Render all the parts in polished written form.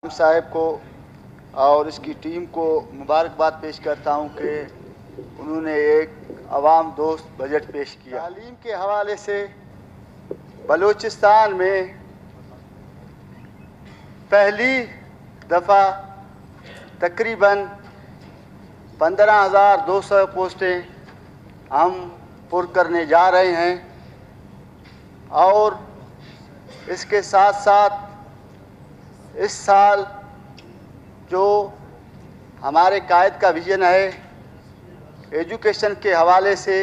साहब को और इसकी टीम को मुबारकबाद पेश करता हूं कि उन्होंने एक अवाम दोस्त बजट पेश किया। तालीम के हवाले से बलूचिस्तान में पहली दफ़ा तकरीबन 15,200 पोस्टें हम पुर करने जा रहे हैं और इसके साथ साथ इस साल जो हमारे कायद का विजन है एजुकेशन के हवाले से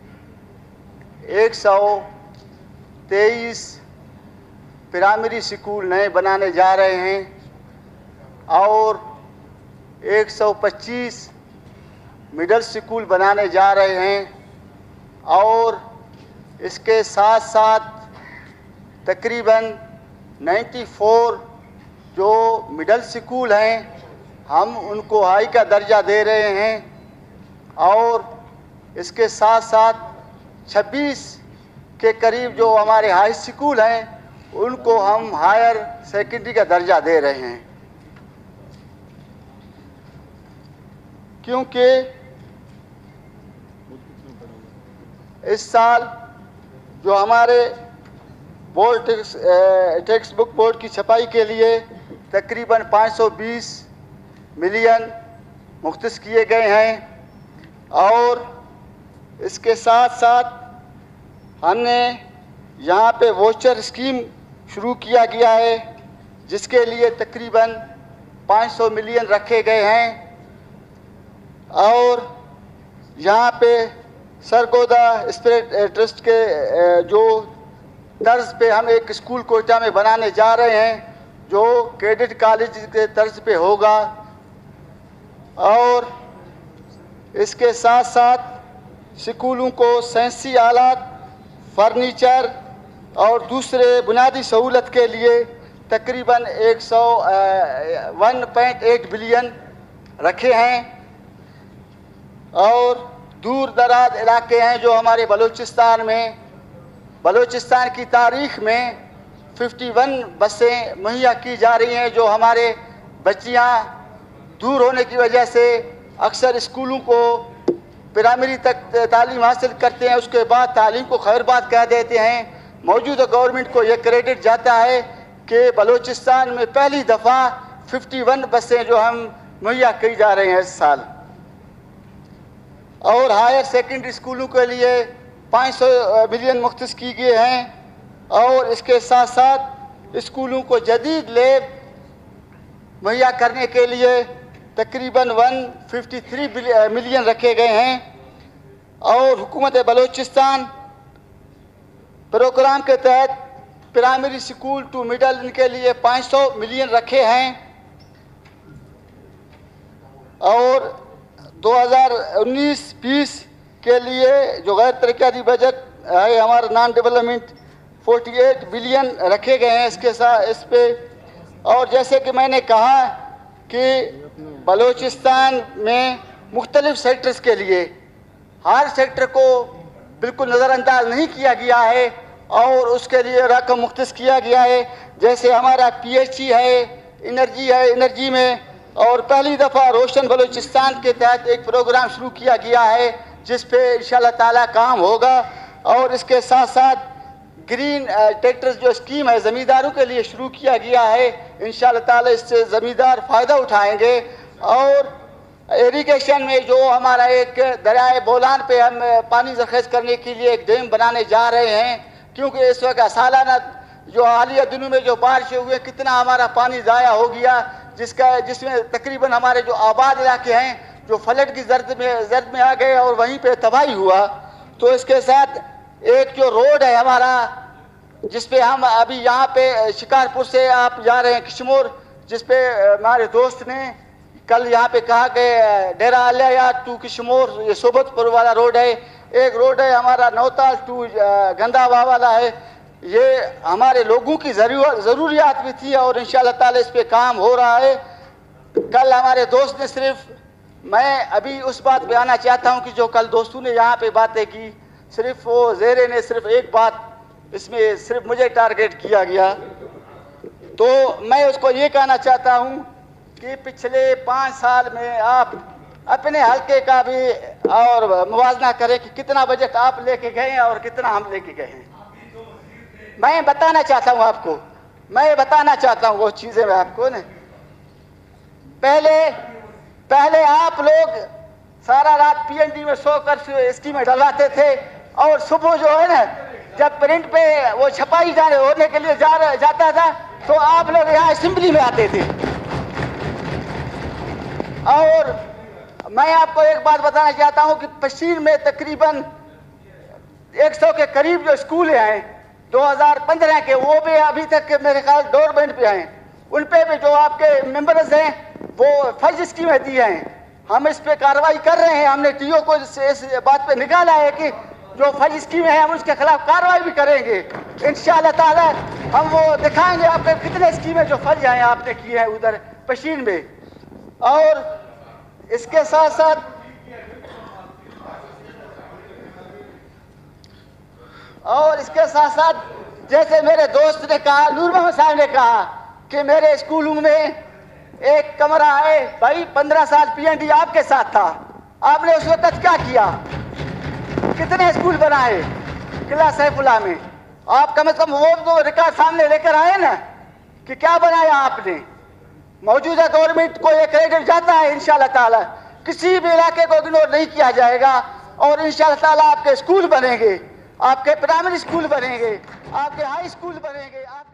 123 प्राइमरी स्कूल नए बनाने जा रहे हैं और 125 मिडिल स्कूल बनाने जा रहे हैं और इसके साथ साथ तकरीबन 94 जो मिडिल स्कूल हैं हम उनको हाई का दर्जा दे रहे हैं और इसके साथ साथ 26 के करीब जो हमारे हाई स्कूल हैं उनको हम हायर सेकेंडरी का दर्जा दे रहे हैं, क्योंकि इस साल जो हमारे बोर्ड टेक्स्ट बुक बोर्ड की छपाई के लिए तकरीबन 520 मिलियन मुख्तस किए गए हैं और इसके साथ साथ हमने यहाँ पे वोचर स्कीम शुरू किया गया है जिसके लिए तकरीबन 500 मिलियन रखे गए हैं और यहाँ पे सरगोदा स्पिरिट ट्रस्ट के जो तर्ज पे हम एक स्कूल कोटा में बनाने जा रहे हैं जो कैडेट कॉलेज के तर्ज पे होगा और इसके साथ साथ स्कूलों को साइंसी आलात, फर्नीचर और दूसरे बुनियादी सहूलत के लिए तकरीबन 1.8 बिलियन रखे हैं और दूर दराज इलाके हैं जो हमारे बलूचिस्तान की तारीख में 51 बसें मुहैया की जा रही हैं जो हमारे बच्चियां दूर होने की वजह से अक्सर स्कूलों को प्राइमरी तक तालीम हासिल करते हैं, उसके बाद तालीम को खैरबाद कह देते हैं। मौजूदा गवर्नमेंट को यह क्रेडिट जाता है कि बलूचिस्तान में पहली दफ़ा 51 बसें जो हम मुहैया की जा रहे हैं इस साल और हायर सेकेंडरी स्कूलों के लिए 500 मिलियन मुख्तस की गए हैं और इसके साथ साथ स्कूलों को जदीद लैब मुहैया करने के लिए तकरीबन 153 मिलियन रखे गए हैं और हुकूमत बलूचिस्तान प्रोग्राम के तहत प्राइमरी स्कूल टू मिडल इनके लिए 500 मिलियन रखे हैं और 2019-20 के लिए जो गैर तरक्याती बजट है हमारा नॉन डेवलपमेंट 48 बिलियन रखे गए हैं इसके साथ इस पे। और जैसे कि मैंने कहा कि बलूचिस्तान में मुख्तलिफ सेक्टर्स के लिए हर सेक्टर को बिल्कुल नज़रअंदाज नहीं किया गया है और उसके लिए रकम मुख्तस किया गया है। जैसे हमारा PHE है, एनर्जी में और पहली दफ़ा रोशन बलूचिस्तान के तहत एक प्रोग्राम शुरू किया गया है जिस पे इंशाअल्लाह ताला काम होगा और इसके साथ साथ ग्रीन ट्रैक्टर्स जो स्कीम है ज़मींदारों के लिए शुरू किया गया है, इंशाअल्लाह ताला इससे ज़मींदार फ़ायदा उठाएंगे। और इरिगेशन में जो हमारा एक दरियाए बोलान पे हम पानी ज़ख़ीर करने के लिए एक डैम बनाने जा रहे हैं, क्योंकि इस वक्त सालाना जो हालिया दिनों में जो बारिश हुए कितना हमारा पानी ज़ाया हो गया जिसमें तकरीबन हमारे जो आबाद इलाके हैं जो फ्लड की जर्द में आ गए और वहीं पे तबाही हुआ। तो इसके साथ एक जो रोड है हमारा जिस पे हम अभी यहाँ पे शिकारपुर से आप जा रहे हैं किशमोर, जिस पे हमारे दोस्त ने कल यहाँ पे कहा कि डेरा आलिया टू किशमोर ये सोबतपुर वाला रोड है। एक रोड है हमारा नौताल टू गंदावा वाला है, ये हमारे लोगों की ज़रूरियात भी थी और इंशाअल्लाह ताला इस पे काम हो रहा है। कल हमारे दोस्त ने सिर्फ मैं अभी उस बात पे आना चाहता हूँ कि जो कल दोस्तों ने यहाँ पे बातें की, सिर्फ वो ज़ेरे ने सिर्फ एक बात इसमें सिर्फ मुझे टारगेट किया गया تو میں اس کو یہ کہنا چاہتا ہوں کہ پچھلے 5 سال میں آپ اپنے حلقے کا بھی اور موازنہ کریں کہ کتنا بجٹ آپ لے کے گئے ہیں اور کتنا ہم لے کے گئے ہیں. میں بتانا چاہتا ہوں آپ کو، میں بتانا چاہتا ہوں وہ چیزیں میں آپ کو نا. پہلے آپ لوگ سارا رات پی این ڈی میں سو کر اسکیمیں ڈلواتے تھے، اور صبح جو ہے نا جب پرنٹ پہ وہ چھپائی ہونے کے لیے جاتا تھا تو آپ لوگ یہاں اسمبلی میں آتے تھے. اور میں آپ کو ایک بات بتانا چاہتا ہوں کہ پشین میں تقریباً 100 کے قریب جو اسکول ہیں 2015 کے، وہ بھی ابھی تک میرے خیال گورنمنٹ پہ ہیں. ان پہ بھی جو آپ کے ممبرز ہیں وہ فرض اسکیمیں دی ہیں. ہم اس پہ کارروائی کر رہے ہیں. ہم نے ٹی او کو اس بات پہ نکالا ہے کہ جو فرض اسکیمیں ہیں ہم اس کے خلاف کارروائی بھی کریں گے انشاءاللہ تعالی. ہم وہ دکھائیں گے آپ کو کتنے اسکیمیں جو فرض ہیں آپ نے کی ہیں ادھر پشین میں. اور اس کے ساتھ ساتھ جیسے میرے دوست نے کہا، نور محمد صاحب نے کہا کہ میرے اسکولوں میں ایک کمرہ ہے. بھائی 15 سال پی این ڈی آپ کے ساتھ تھا، آپ نے اس وقت کیا کیا؟ کتنے اسکول بنائے قلعہ سیف اللہ میں؟ آپ کم از کم وہ تو ریکارڈ سامنے لے کر آئے نا کہ کیا بنایا آپ نے. موجودہ گورنمنٹ کو یہ کریڈٹ جاتا ہے انشاءاللہ تعالی. کسی بھی علاقے کو اگنور نہیں کیا جائے گا، اور انشاءاللہ تعالی آپ کے اسکول بنیں گے، آپ کے پرائمری اسکول بنیں گے، آپ کے ہائی اسکول بنیں گے.